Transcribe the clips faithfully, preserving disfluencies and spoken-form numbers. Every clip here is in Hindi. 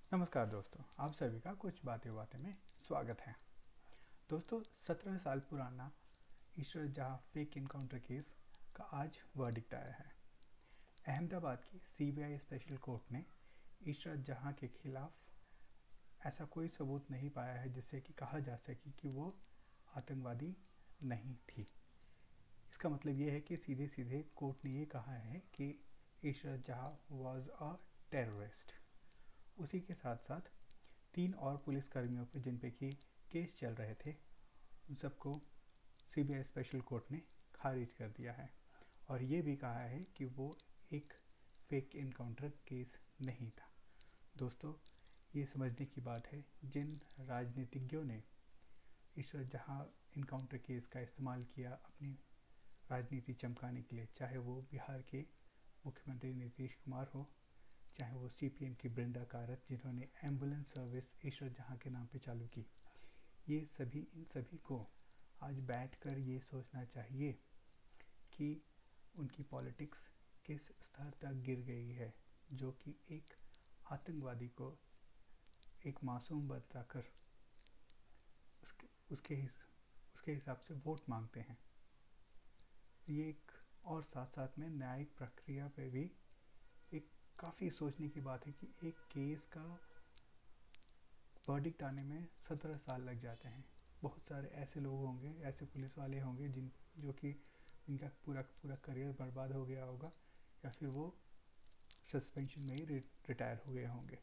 नमस्कार दोस्तों, आप सभी का कुछ बातें बातें में स्वागत है। दोस्तों, सत्रह साल पुराना इशरत जहां फेक इनकाउंटर केस का आज वर्डिक्ट आया है। अहमदाबाद की सीबीआई स्पेशल कोर्ट ने इशरत जहां के खिलाफ ऐसा कोई सबूत नहीं पाया है जिससे कि कहा जा सके कि वो आतंकवादी नहीं थी। इसका मतलब ये है कि सीधे सीधे कोर्ट ने ये कहा है कि इशरत जहां वॉज अ टेररिस्ट। उसी के साथ साथ तीन और पुलिस कर्मियों पे जिन पे कि केस चल रहे थे, उन सबको सीबीआई स्पेशल कोर्ट ने खारिज कर दिया है और ये भी कहा है कि वो एक फेक इनकाउंटर केस नहीं था। दोस्तों, ये समझने की बात है, जिन राजनीतिज्ञों ने इशरत जहां इनकाउंटर केस का इस्तेमाल किया अपनी राजनीति चमकाने के लिए, चाहे वो बिहार के मुख्यमंत्री नीतीश कुमार हो, चाहे वो सीपीएम की ब्रिंदा कारत जिन्होंने एम्बुलेंस सर्विस इशरत जहां के नाम पे चालू की, ये सभी इन सभी को आज बैठकर ये सोचना चाहिए कि उनकी पॉलिटिक्स किस स्तर तक गिर गई है, जो कि एक आतंकवादी को एक मासूम बताकर उसके उसके हिस, उसके हिसाब से वोट मांगते हैं। ये एक और साथ साथ में न्यायिक प्रक्रिया पे भी एक काफ़ी सोचने की बात है कि एक केस का वर्डिक्ट आने में सत्रह साल लग जाते हैं। बहुत सारे ऐसे लोग होंगे, ऐसे पुलिस वाले होंगे जिन जो कि इनका पूरा पूरा करियर बर्बाद हो गया होगा, या फिर वो सस्पेंशन में ही रिटायर हो गए होंगे।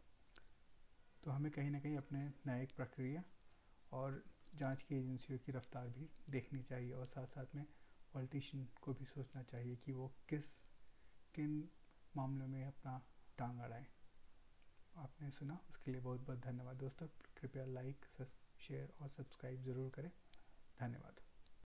तो हमें कहीं ना कहीं अपने न्यायिक प्रक्रिया और जांच की एजेंसियों की रफ्तार भी देखनी चाहिए, और साथ साथ में पॉलिटिशियन को भी सोचना चाहिए कि वो किस किन मामलों में अपना टांग अड़ाएं। आपने सुना, उसके लिए बहुत बहुत धन्यवाद दोस्तों। कृपया लाइक, शेयर और सब्सक्राइब ज़रूर करें। धन्यवाद।